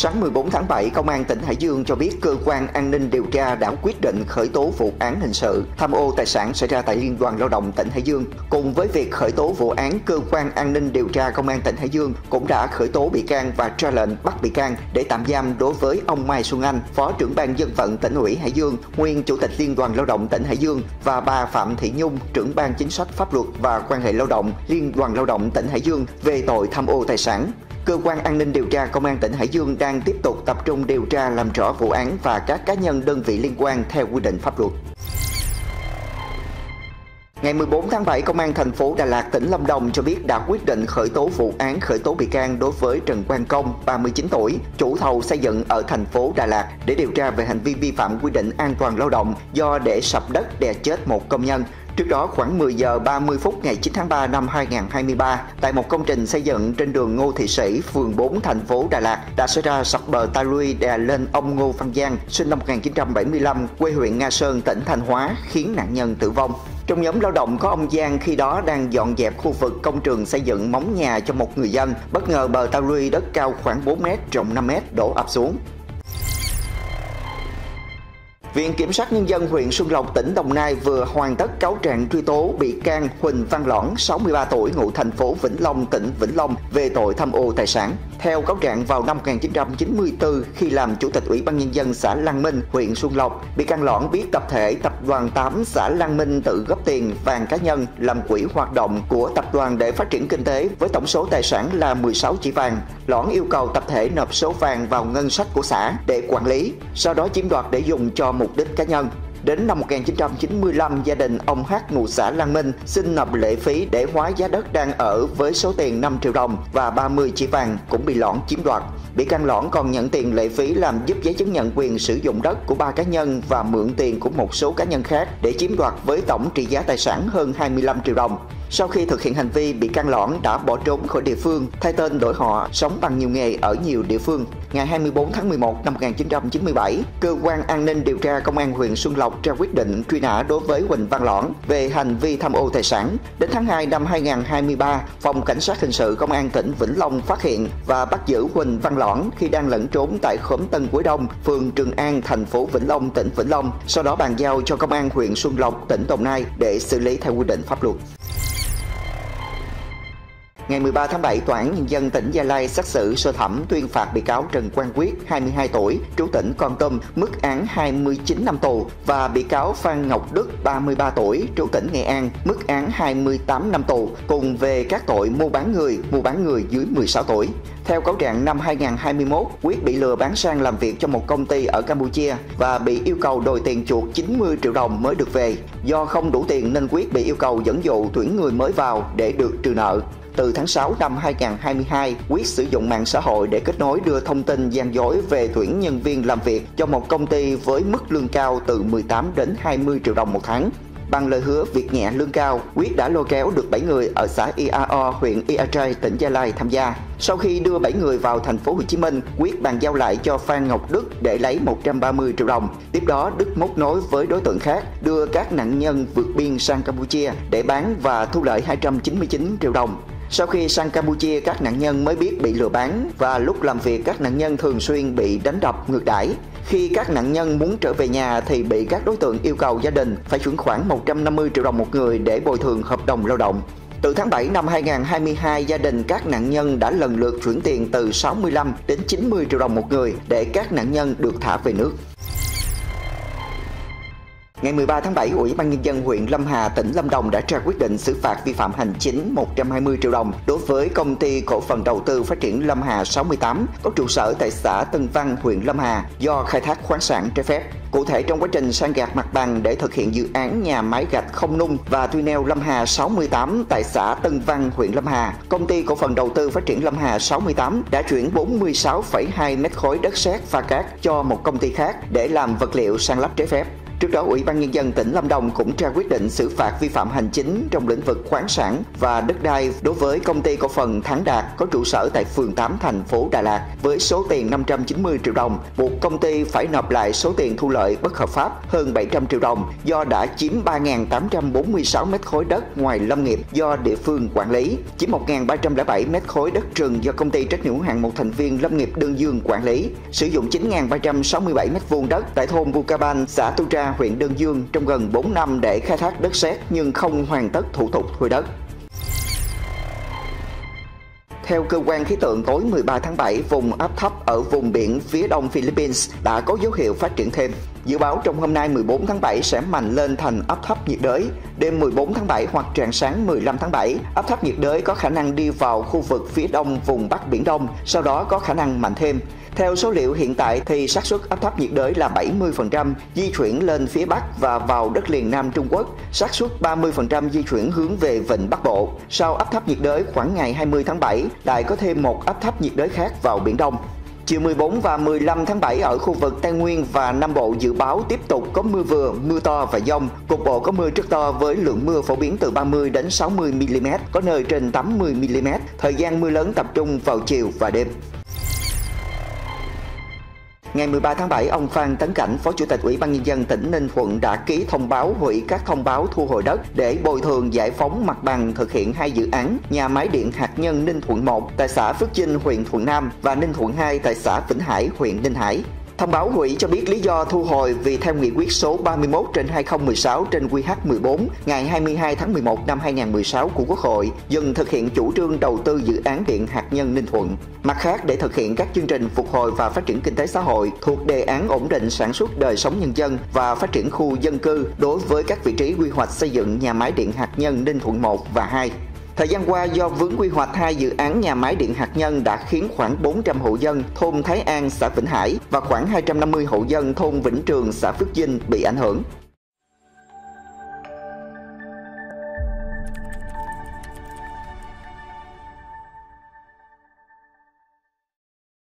Sáng 14 tháng 7, Công an tỉnh Hải Dương cho biết cơ quan an ninh điều tra đã quyết định khởi tố vụ án hình sự tham ô tài sản xảy ra tại Liên đoàn Lao động tỉnh Hải Dương. Cùng với việc khởi tố vụ án, cơ quan an ninh điều tra Công an tỉnh Hải Dương cũng đã khởi tố bị can và ra lệnh bắt bị can để tạm giam đối với ông Mai Xuân Anh, Phó trưởng ban dân vận Tỉnh ủy Hải Dương, nguyên Chủ tịch Liên đoàn Lao động tỉnh Hải Dương, và bà Phạm Thị Nhung, trưởng ban chính sách pháp luật và quan hệ lao động Liên đoàn Lao động tỉnh Hải Dương về tội tham ô tài sản. Cơ quan an ninh điều tra Công an tỉnh Hải Dương đang tiếp tục tập trung điều tra làm rõ vụ án và các cá nhân đơn vị liên quan theo quy định pháp luật. Ngày 14 tháng 7, Công an thành phố Đà Lạt, tỉnh Lâm Đồng cho biết đã quyết định khởi tố vụ án khởi tố bị can đối với Trần Quang Công, 39 tuổi, chủ thầu xây dựng ở thành phố Đà Lạt để điều tra về hành vi vi phạm quy định an toàn lao động do để sập đất đè chết một công nhân. Trước đó, khoảng 10 giờ 30 phút ngày 9 tháng 3 năm 2023, tại một công trình xây dựng trên đường Ngô Thị Sĩ, phường 4, thành phố Đà Lạt đã xảy ra sập bờ ta luy đè lên ông Ngô Văn Giang, sinh năm 1975, quê huyện Nga Sơn, tỉnh Thanh Hóa, khiến nạn nhân tử vong. Trong nhóm lao động có ông Giang khi đó đang dọn dẹp khu vực công trường xây dựng móng nhà cho một người dân. Bất ngờ bờ ta luy đất cao khoảng 4 m, rộng 5 m đổ ập xuống. Viện Kiểm sát Nhân dân huyện Xuân Lộc, tỉnh Đồng Nai vừa hoàn tất cáo trạng truy tố bị can Huỳnh Văn Lõn, 63 tuổi, ngụ thành phố Vĩnh Long, tỉnh Vĩnh Long về tội tham ô tài sản. Theo cáo trạng, vào năm 1994, khi làm Chủ tịch Ủy ban Nhân dân xã Lăng Minh, huyện Xuân Lộc, bị can Lõn biết tập thể Tập đoàn 8 xã Lăng Minh tự góp tiền vàng cá nhân làm quỹ hoạt động của tập đoàn để phát triển kinh tế với tổng số tài sản là 16 chỉ vàng. Lõn yêu cầu tập thể nộp số vàng vào ngân sách của xã để quản lý, sau đó chiếm đoạt để dùng cho mục đích cá nhân. Đến năm 1995, gia đình ông H, ngụ xã Lăng Minh, xin nộp lệ phí để hóa giá đất đang ở với số tiền 5 triệu đồng và 30 chỉ vàng cũng bị Lõn chiếm đoạt. Bị can Lõn còn nhận tiền lệ phí làm giúp giấy chứng nhận quyền sử dụng đất của 3 cá nhân và mượn tiền của một số cá nhân khác để chiếm đoạt với tổng trị giá tài sản hơn 25 triệu đồng. Sau khi thực hiện hành vi, bị can Lõn đã bỏ trốn khỏi địa phương, thay tên đổi họ, sống bằng nhiều nghề ở nhiều địa phương. Ngày 24 tháng 11 năm 1997, Cơ quan An ninh điều tra Công an huyện Xuân Lộc ra quyết định truy nã đối với Huỳnh Văn Lõn về hành vi tham ô tài sản. Đến tháng 2 năm 2023, Phòng Cảnh sát Hình sự Công an tỉnh Vĩnh Long phát hiện và bắt giữ Huỳnh Văn Lõn khi đang lẫn trốn tại khóm Tân Quế Đông, phường Trường An, thành phố Vĩnh Long, tỉnh Vĩnh Long. Sau đó bàn giao cho Công an huyện Xuân Lộc, tỉnh Đồng Nai để xử lý theo quy định pháp luật. Ngày 13 tháng 7, Tòa án Nhân dân tỉnh Gia Lai xét xử sơ thẩm tuyên phạt bị cáo Trần Quang Quyết, 22 tuổi, trú tỉnh Kon Tum, mức án 29 năm tù và bị cáo Phan Ngọc Đức, 33 tuổi, trú tỉnh Nghệ An, mức án 28 năm tù, cùng về các tội mua bán người dưới 16 tuổi. Theo cáo trạng, năm 2021, Quyết bị lừa bán sang làm việc cho một công ty ở Campuchia và bị yêu cầu đòi tiền chuộc 90 triệu đồng mới được về. Do không đủ tiền nên Quyết bị yêu cầu dẫn dụ tuyển người mới vào để được trừ nợ. Từ tháng 6 năm 2022, Quyết sử dụng mạng xã hội để kết nối đưa thông tin gian dối về tuyển nhân viên làm việc cho một công ty với mức lương cao từ 18 đến 20 triệu đồng một tháng. Bằng lời hứa việc nhẹ lương cao, Quyết đã lôi kéo được 7 người ở xã Iao, huyện Ia Trai, tỉnh Gia Lai tham gia. Sau khi đưa 7 người vào thành phố Hồ Chí Minh, Quyết bàn giao lại cho Phan Ngọc Đức để lấy 130 triệu đồng. Tiếp đó, Đức móc nối với đối tượng khác, đưa các nạn nhân vượt biên sang Campuchia để bán và thu lợi 299 triệu đồng. Sau khi sang Campuchia, các nạn nhân mới biết bị lừa bán và lúc làm việc các nạn nhân thường xuyên bị đánh đập ngược đãi. Khi các nạn nhân muốn trở về nhà thì bị các đối tượng yêu cầu gia đình phải chuyển khoản 150 triệu đồng một người để bồi thường hợp đồng lao động. Từ tháng 7 năm 2022, gia đình các nạn nhân đã lần lượt chuyển tiền từ 65 đến 90 triệu đồng một người để các nạn nhân được thả về nước. Ngày 13 tháng 7, Ủy ban Nhân dân huyện Lâm Hà, tỉnh Lâm Đồng đã ra quyết định xử phạt vi phạm hành chính 120 triệu đồng đối với Công ty Cổ phần Đầu tư Phát triển Lâm Hà 68 có trụ sở tại xã Tân Văn, huyện Lâm Hà do khai thác khoáng sản trái phép. Cụ thể, trong quá trình san gạt mặt bằng để thực hiện dự án nhà máy gạch không nung và tuy neo Lâm Hà 68 tại xã Tân Văn, huyện Lâm Hà, Công ty Cổ phần Đầu tư Phát triển Lâm Hà 68 đã chuyển 46,2 mét khối đất sét pha cát cho một công ty khác để làm vật liệu san lấp trái phép. Trước đó, Ủy ban Nhân dân tỉnh Lâm Đồng cũng ra quyết định xử phạt vi phạm hành chính trong lĩnh vực khoáng sản và đất đai đối với công ty cổ phần Thắng Đạt có trụ sở tại phường 8 thành phố Đà Lạt với số tiền 590 triệu đồng, buộc công ty phải nộp lại số tiền thu lợi bất hợp pháp hơn 700 triệu đồng do đã chiếm 3.846 mét khối đất ngoài lâm nghiệp do địa phương quản lý, chiếm 1.307 mét khối đất rừng do công ty trách nhiệm hữu hạn một thành viên lâm nghiệp Đơn Dương quản lý, sử dụng 9.367 mét vuông đất tại thôn Bukaban, xã Tu Tra, huyện Đơn Dương trong gần 4 năm để khai thác đất sét nhưng không hoàn tất thủ tục thuê đất. Theo cơ quan khí tượng, tối 13 tháng 7, vùng áp thấp ở vùng biển phía đông Philippines đã có dấu hiệu phát triển thêm. Dự báo trong hôm nay 14 tháng 7 sẽ mạnh lên thành áp thấp nhiệt đới. Đêm 14 tháng 7 hoặc rạng sáng 15 tháng 7, áp thấp nhiệt đới có khả năng đi vào khu vực phía đông vùng Bắc Biển Đông, sau đó có khả năng mạnh thêm. Theo số liệu hiện tại thì xác suất áp thấp nhiệt đới là 70% di chuyển lên phía Bắc và vào đất liền Nam Trung Quốc, xác suất 30% di chuyển hướng về vịnh Bắc Bộ. Sau áp thấp nhiệt đới khoảng ngày 20 tháng 7, lại có thêm một áp thấp nhiệt đới khác vào Biển Đông. Chiều 14 và 15 tháng 7 ở khu vực Tây Nguyên và Nam Bộ dự báo tiếp tục có mưa vừa, mưa to và dông, cục bộ có mưa rất to với lượng mưa phổ biến từ 30 đến 60 mm, có nơi trên 80 mm. Thời gian mưa lớn tập trung vào chiều và đêm. Ngày 13 tháng 7, ông Phan Tấn Cảnh, Phó Chủ tịch Ủy ban Nhân dân tỉnh Ninh Thuận đã ký thông báo hủy các thông báo thu hồi đất để bồi thường giải phóng mặt bằng thực hiện 2 dự án nhà máy điện hạt nhân Ninh Thuận 1 tại xã Phước Chinh, huyện Thuận Nam và Ninh Thuận 2 tại xã Vĩnh Hải, huyện Ninh Hải. Thông báo hủy cho biết lý do thu hồi vì theo nghị quyết số 31/2016 trên QH14 ngày 22 tháng 11 năm 2016 của Quốc hội dừng thực hiện chủ trương đầu tư dự án điện hạt nhân Ninh Thuận. Mặt khác, để thực hiện các chương trình phục hồi và phát triển kinh tế xã hội thuộc đề án ổn định sản xuất đời sống nhân dân và phát triển khu dân cư đối với các vị trí quy hoạch xây dựng nhà máy điện hạt nhân Ninh Thuận 1 và 2. Thời gian qua, do vướng quy hoạch 2 dự án nhà máy điện hạt nhân đã khiến khoảng 400 hộ dân thôn Thái An, xã Vĩnh Hải và khoảng 250 hộ dân thôn Vĩnh Trường, xã Phước Dinh bị ảnh hưởng.